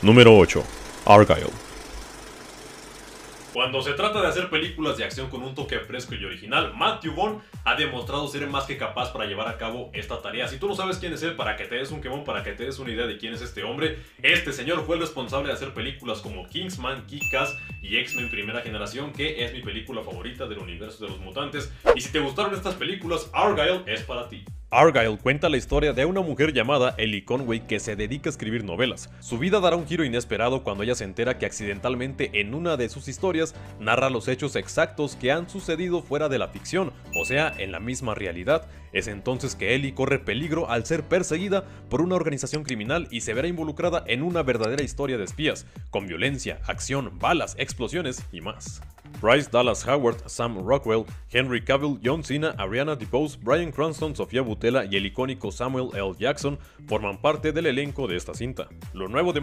Número 8. Argyle. Cuando se trata de hacer películas de acción con un toque fresco y original, Matthew Vaughn ha demostrado ser más que capaz para llevar a cabo esta tarea. Si tú no sabes quién es él, para que te des un quemón, para que te des una idea de quién es este hombre, este señor fue el responsable de hacer películas como Kingsman, Kick-Ass y X-Men Primera Generación, que es mi película favorita del universo de los mutantes. Y si te gustaron estas películas, Argyle es para ti. Argyle cuenta la historia de una mujer llamada Ellie Conway que se dedica a escribir novelas. Su vida dará un giro inesperado cuando ella se entera que accidentalmente en una de sus historias narra los hechos exactos que han sucedido fuera de la ficción, o sea, en la misma realidad. Es entonces que Ellie corre peligro al ser perseguida por una organización criminal y se verá involucrada en una verdadera historia de espías, con violencia, acción, balas, explosiones y más. Bryce Dallas Howard, Sam Rockwell, Henry Cavill, John Cena, Ariana DeBose, Bryan Cranston, Sofía Boutella y el icónico Samuel L. Jackson forman parte del elenco de esta cinta. Lo nuevo de